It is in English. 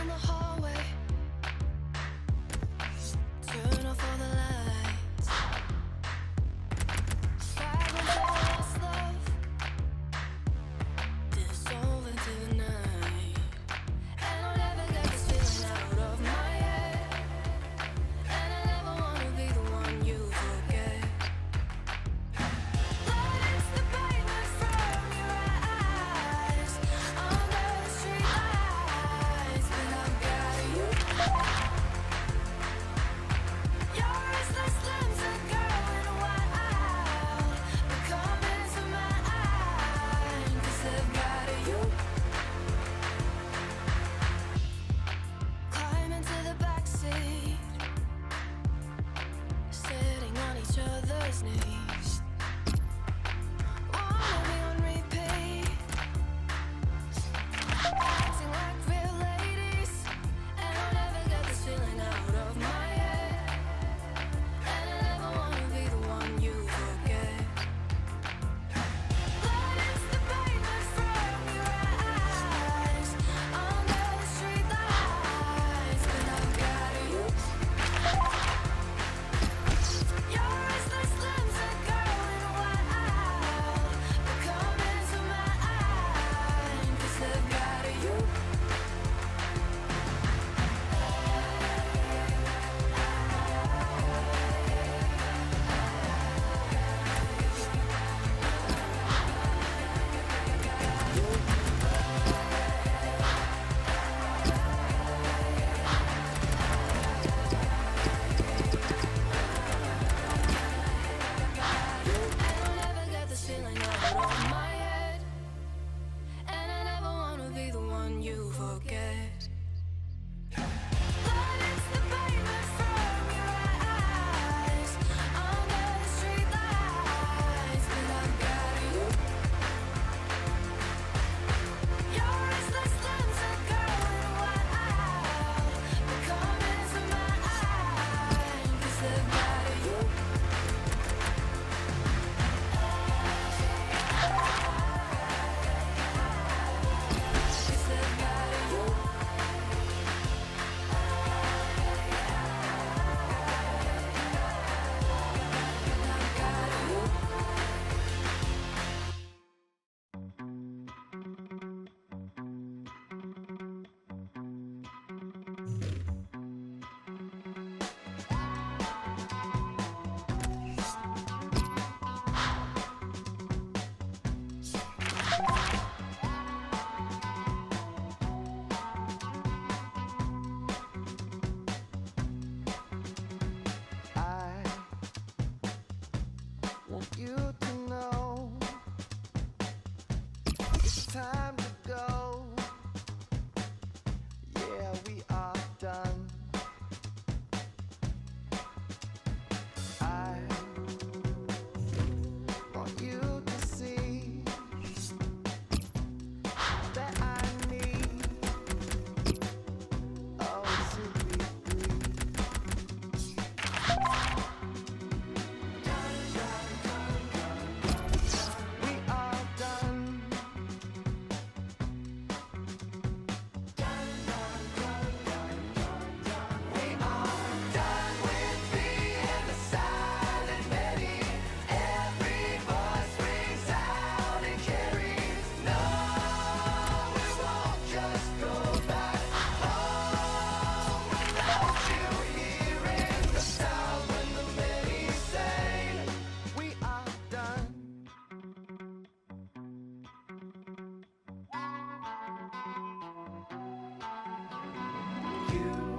in the hallway. Turn off all the lights. Silence our lost love. Dissolve into the night. And I'll never get this feeling out of my head. And I never wanna be the one you forget. Blood is the pavement from your eyes. Under the street lights. But I've got you. Your restless limbs are going wild. But come into my eyes. 'Cause I've got you. Climb into the backseat, sitting on each other's knees. Wanna be on repeat, acting like real ladies. And I'll never get this feeling out of my head. And I never wanna be the one you forget. Blood is the pavement from your eyes. Under the street lights. But I've got you. Your restless limbs are going wild. But come into my eyes. 'Cause I've got you. And I'll never get this feeling out of my head. And I never wanna be the one you forget. Blood is the pavement from your eyes. Under the street lights. But I've got you. Your restless limbs are going wild. But come into my eyes. 'Cause I've got you. I want you to know it's time to go. Yeah, we are done. I want you to see that I need to be free. We are done. We are done with being the silent Betty. Every voice rings out and carries. No, we won't just go back home without you hearing the sound when the many say we are done. You